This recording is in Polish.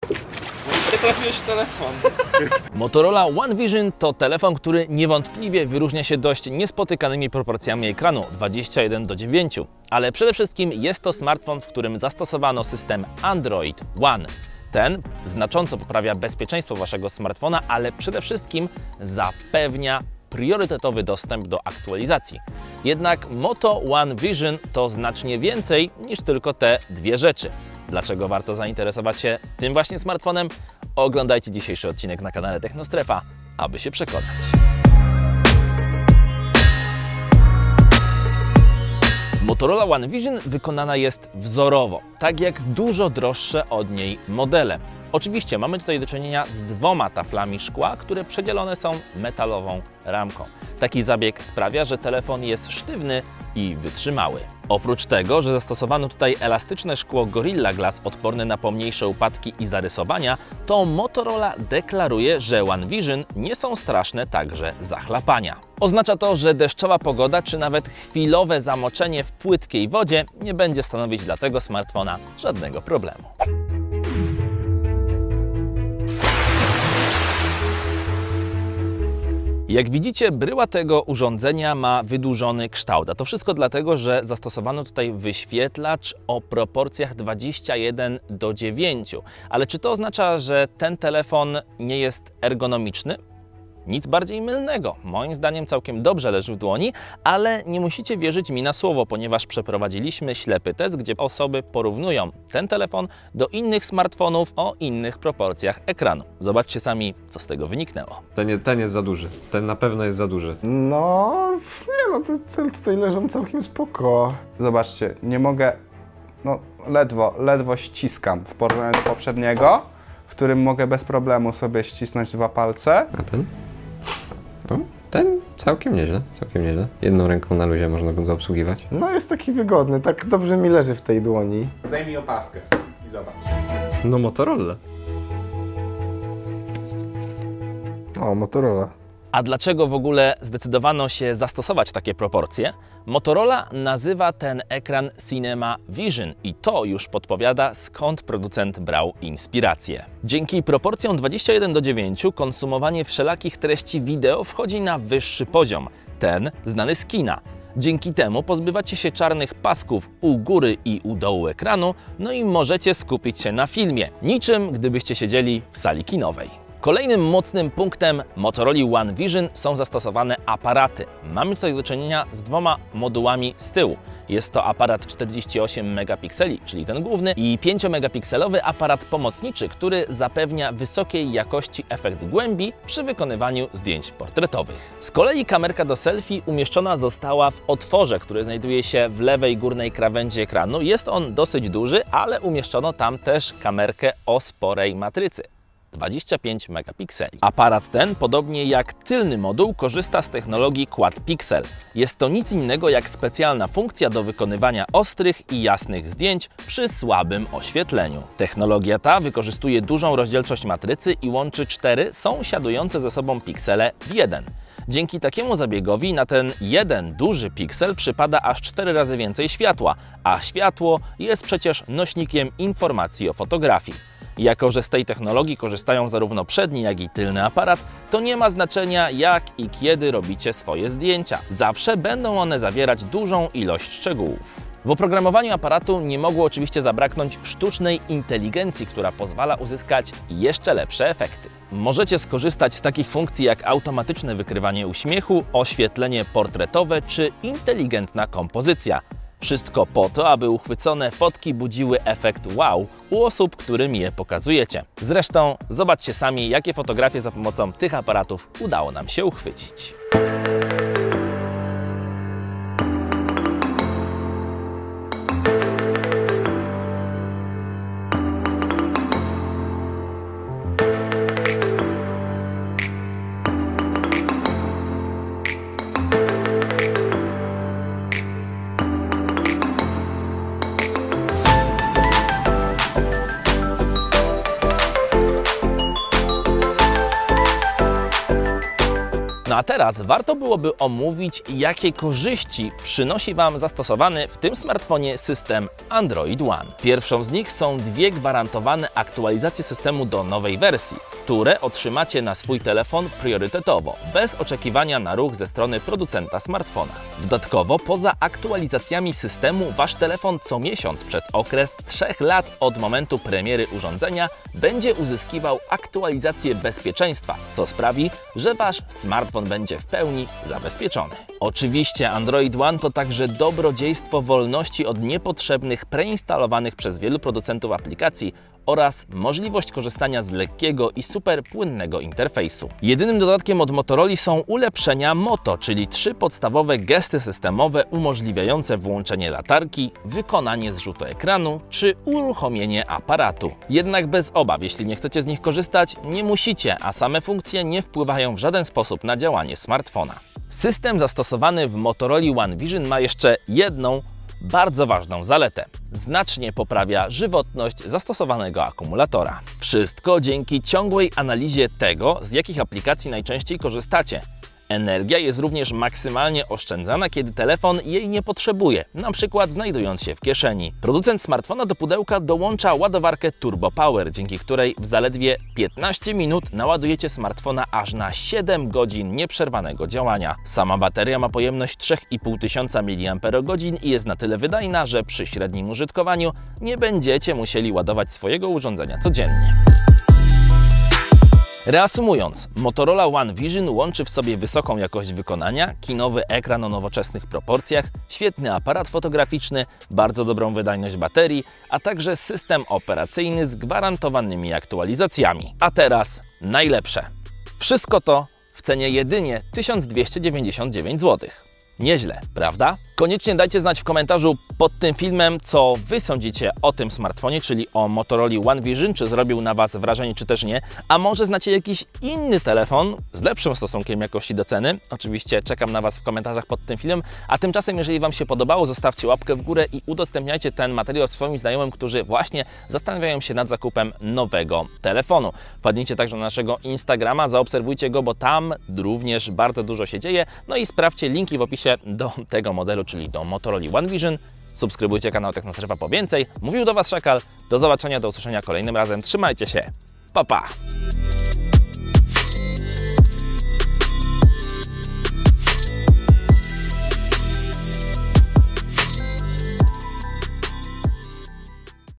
Nie trafiłeś w telefon. Motorola One Vision to telefon, który niewątpliwie wyróżnia się dość niespotykanymi proporcjami ekranu 21:9, ale przede wszystkim jest to smartfon, w którym zastosowano system Android One. Ten znacząco poprawia bezpieczeństwo Waszego smartfona, ale przede wszystkim zapewnia priorytetowy dostęp do aktualizacji. Jednak Moto One Vision to znacznie więcej niż tylko te dwie rzeczy. Dlaczego warto zainteresować się tym właśnie smartfonem? Oglądajcie dzisiejszy odcinek na kanale Technostrefa, aby się przekonać. Motorola One Vision wykonana jest wzorowo, tak jak dużo droższe od niej modele. Oczywiście mamy tutaj do czynienia z dwoma taflami szkła, które przedzielone są metalową ramką. Taki zabieg sprawia, że telefon jest sztywny i wytrzymały. Oprócz tego, że zastosowano tutaj elastyczne szkło Gorilla Glass odporne na pomniejsze upadki i zarysowania, to Motorola deklaruje, że One Vision nie są straszne także zachlapania. Oznacza to, że deszczowa pogoda czy nawet chwilowe zamoczenie w płytkiej wodzie nie będzie stanowić dla tego smartfona żadnego problemu. Jak widzicie, bryła tego urządzenia ma wydłużony kształt, a to wszystko dlatego, że zastosowano tutaj wyświetlacz o proporcjach 21:9. Ale czy to oznacza, że ten telefon nie jest ergonomiczny? Nic bardziej mylnego. Moim zdaniem całkiem dobrze leży w dłoni, ale nie musicie wierzyć mi na słowo, ponieważ przeprowadziliśmy ślepy test, gdzie osoby porównują ten telefon do innych smartfonów o innych proporcjach ekranu. Zobaczcie sami, co z tego wyniknęło. Ten jest za duży. Ten na pewno jest za duży. No, nie no, te tutaj leżą całkiem spoko. Zobaczcie, nie mogę, no ledwo ściskam w porównaniu do poprzedniego, w którym mogę bez problemu sobie ścisnąć dwa palce. A ten? O, ten całkiem nieźle, całkiem nieźle. Jedną ręką na luzie można go obsługiwać. No jest taki wygodny, tak dobrze mi leży w tej dłoni. Zdejmij opaskę i zobacz. No Motorola. O, Motorola. A dlaczego w ogóle zdecydowano się zastosować takie proporcje? Motorola nazywa ten ekran Cinema Vision i to już podpowiada, skąd producent brał inspirację. Dzięki proporcjom 21:9 konsumowanie wszelakich treści wideo wchodzi na wyższy poziom, ten znany z kina. Dzięki temu pozbywacie się czarnych pasków u góry i u dołu ekranu, no i możecie skupić się na filmie, niczym gdybyście siedzieli w sali kinowej. Kolejnym mocnym punktem Motorola One Vision są zastosowane aparaty. Mamy tutaj do czynienia z dwoma modułami z tyłu. Jest to aparat 48 megapikseli, czyli ten główny, i 5-megapikselowy aparat pomocniczy, który zapewnia wysokiej jakości efekt głębi przy wykonywaniu zdjęć portretowych. Z kolei kamerka do selfie umieszczona została w otworze, który znajduje się w lewej górnej krawędzi ekranu. Jest on dosyć duży, ale umieszczono tam też kamerkę o sporej matrycy. 25 megapikseli. Aparat ten, podobnie jak tylny moduł, korzysta z technologii Quad Pixel. Jest to nic innego jak specjalna funkcja do wykonywania ostrych i jasnych zdjęć przy słabym oświetleniu. Technologia ta wykorzystuje dużą rozdzielczość matrycy i łączy 4 sąsiadujące ze sobą piksele w jeden. Dzięki takiemu zabiegowi na ten jeden duży piksel przypada aż 4 razy więcej światła, a światło jest przecież nośnikiem informacji o fotografii. Jako że z tej technologii korzystają zarówno przedni, jak i tylny aparat, to nie ma znaczenia, jak i kiedy robicie swoje zdjęcia. Zawsze będą one zawierać dużą ilość szczegółów. W oprogramowaniu aparatu nie mogło oczywiście zabraknąć sztucznej inteligencji, która pozwala uzyskać jeszcze lepsze efekty. Możecie skorzystać z takich funkcji jak automatyczne wykrywanie uśmiechu, oświetlenie portretowe czy inteligentna kompozycja. Wszystko po to, aby uchwycone fotki budziły efekt wow u osób, którym je pokazujecie. Zresztą zobaczcie sami, jakie fotografie za pomocą tych aparatów udało nam się uchwycić. No a teraz warto byłoby omówić, jakie korzyści przynosi Wam zastosowany w tym smartfonie system Android One. Pierwszą z nich są 2 gwarantowane aktualizacje systemu do nowej wersji, które otrzymacie na swój telefon priorytetowo, bez oczekiwania na ruch ze strony producenta smartfona. Dodatkowo, poza aktualizacjami systemu, Wasz telefon co miesiąc przez okres 3 lat od momentu premiery urządzenia będzie uzyskiwał aktualizację bezpieczeństwa, co sprawi, że Wasz smartfon będzie w pełni zabezpieczony. Oczywiście Android One to także dobrodziejstwo wolności od niepotrzebnych, preinstalowanych przez wielu producentów aplikacji oraz możliwość korzystania z lekkiego i super płynnego interfejsu. Jedynym dodatkiem od Motorola są ulepszenia Moto, czyli 3 podstawowe gesty systemowe umożliwiające włączenie latarki, wykonanie zrzutu ekranu czy uruchomienie aparatu. Jednak bez obaw, jeśli nie chcecie z nich korzystać, nie musicie, a same funkcje nie wpływają w żaden sposób na działanie smartfona. System zastosowany w Motorola One Vision ma jeszcze jedną bardzo ważną zaletę. Znacznie poprawia żywotność zastosowanego akumulatora. Wszystko dzięki ciągłej analizie tego, z jakich aplikacji najczęściej korzystacie. Energia jest również maksymalnie oszczędzana, kiedy telefon jej nie potrzebuje, na przykład znajdując się w kieszeni. Producent smartfona do pudełka dołącza ładowarkę Turbo Power, dzięki której w zaledwie 15 minut naładujecie smartfona aż na 7 godzin nieprzerwanego działania. Sama bateria ma pojemność 3500 mAh i jest na tyle wydajna, że przy średnim użytkowaniu nie będziecie musieli ładować swojego urządzenia codziennie. Reasumując, Motorola One Vision łączy w sobie wysoką jakość wykonania, kinowy ekran o nowoczesnych proporcjach, świetny aparat fotograficzny, bardzo dobrą wydajność baterii, a także system operacyjny z gwarantowanymi aktualizacjami. A teraz najlepsze. Wszystko to w cenie jedynie 1299 zł. Nieźle, prawda? Koniecznie dajcie znać w komentarzu pod tym filmem, co Wy sądzicie o tym smartfonie, czyli o Motorola One Vision, czy zrobił na Was wrażenie, czy też nie. A może znacie jakiś inny telefon z lepszym stosunkiem jakości do ceny? Oczywiście czekam na Was w komentarzach pod tym filmem. A tymczasem, jeżeli Wam się podobało, zostawcie łapkę w górę i udostępniajcie ten materiał swoim znajomym, którzy właśnie zastanawiają się nad zakupem nowego telefonu. Wpadnijcie także na naszego Instagrama, zaobserwujcie go, bo tam również bardzo dużo się dzieje. No i sprawdźcie linki w opisie do tego modelu, czyli do Motorola One Vision. Subskrybujcie kanał Technostrzewa po więcej. Mówił do Was Szakal. Do zobaczenia, do usłyszenia kolejnym razem. Trzymajcie się. Pa, pa!